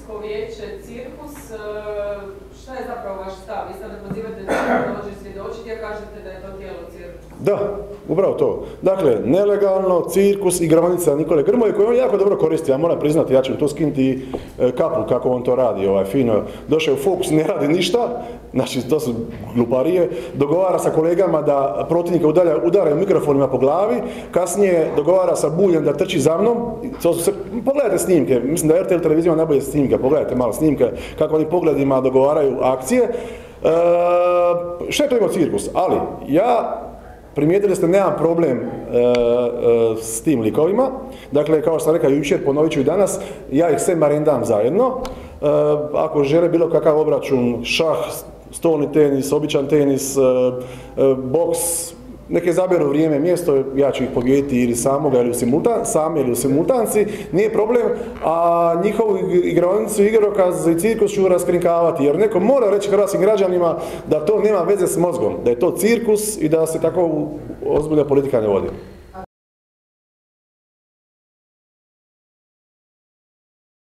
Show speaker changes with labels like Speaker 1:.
Speaker 1: Antikorupcijsko vijeće, cirkus, šta je zapravo vaš stav? Vi sad pozivate da dođe svjedočiti, a kažete da je to tijelo cirkus.
Speaker 2: Da, upravo to. Dakle, nelegalno, cirkus, igraonica Nikole Grmoje, koju on jako dobro koristi, ja moram priznati, ja ću to skinuti kapu kako on to radi, fino. Došao u Fokus, ne radi ništa, znači to su gluparije, dogovara sa kolegama da protivnika udaraju mikrofonima po glavi, kasnije dogovara sa Buljem da trči za mnom, pogledajte snimke, mislim da RTL televizija ima najbolje snimke, pogledajte malo snimke, kako oni pogledima dogovaraju akcije. Što je to imao cirkus? Ali, ja primijetili ste, nemam problem s tim likovima. Dakle, kao što sam rekao jučer, ponovit ću i danas, ja ih sve marendam zajedno. Ako žele bilo kakav obračun, šah, stolni tenis, običan tenis, boks, neke zaberu vrijeme, mjesto, ja ću ih pobijediti ili samoga ili u simultanci, nije problem, a njihovu igraonicu, igrokaz i cirkus ću raskrinkavati, jer neko mora reći hrvatskim građanima da to nema veze s mozgom, da je to cirkus i da se tako ozbiljna politika ne vodi.